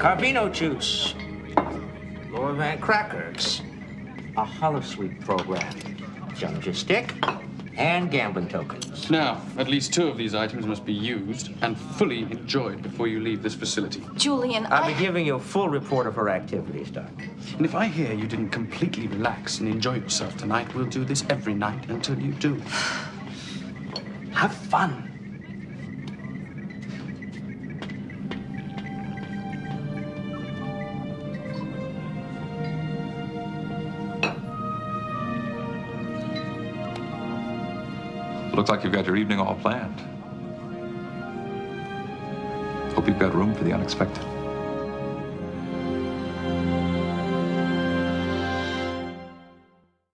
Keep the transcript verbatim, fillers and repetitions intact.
Karvino juice, Lorvan crackers, a holosuite program, jumja stick, and gambling tokens. Now, at least two of these items must be used and fully enjoyed before you leave this facility. Julian, I'll I... be giving you a full report of her activities, Doctor. And if I hear you didn't completely relax and enjoy yourself tonight, we'll do this every night until you do. Have fun. Looks like you've got your evening all planned. Hope you've got room for the unexpected.